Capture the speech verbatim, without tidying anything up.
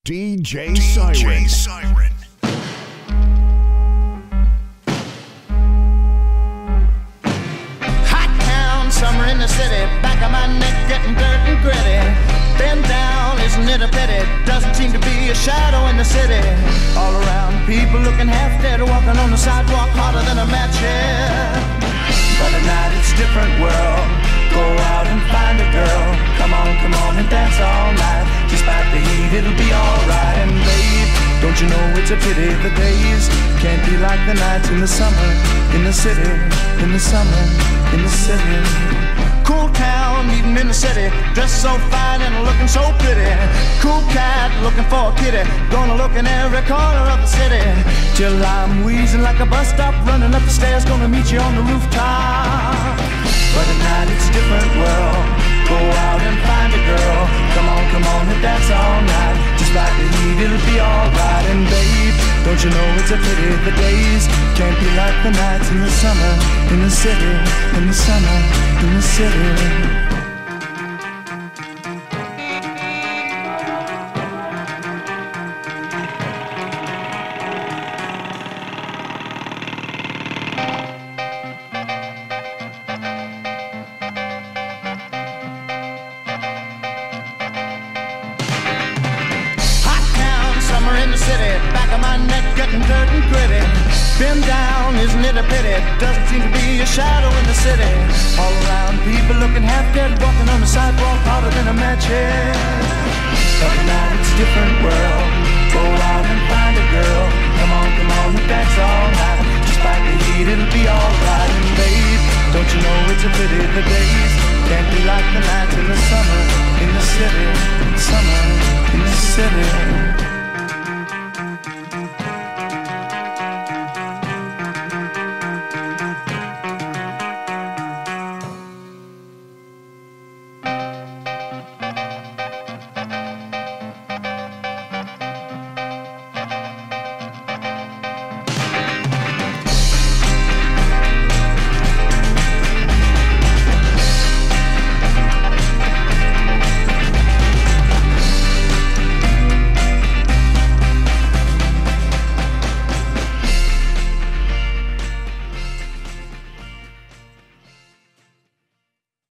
D J Siren. D J Siren. Hot town, summer in the city, back of my neck getting dirt and gritty. Been down, isn't it a pity? Doesn't seem to be a shadow in the city. All around, people looking half dead, walking on the sidewalk harder than a match head. But at night it's a different world. Go out and find a girl. Come on, come on and dance all night. Despite the heat, it'll be alright. And babe, don't you know it's a pity the days can't be like the nights in the summer, in the city, in the summer, in the city. Cool town, meeting in the city, dressed so fine and looking so pretty. Cool cat, looking for a kitty, gonna look in every corner of the city. Till I'm wheezing like a bus stop, running up the stairs, gonna meet you on the rooftop. But at night it's a different world. Go out and find a girl. Come on, come on and dance all night. Just like the heat, it'll be alright. And babe, don't you know it's a pity the days can't be like the nights in the summer, in the city, in the summer, in the city. Back of my neck getting dirt and gritty. Been down, isn't it a pity? Doesn't seem to be a shadow in the city. All around, people looking half dead, walking on the sidewalk harder than a match head. But at night it's a different world. Go out and find a girl. Come on, come on and dance all night. Despite the heat, it'll be alright. And babe, don't you know it's a pity the days can't be like the nights in the summer, in the city, summer, in the city.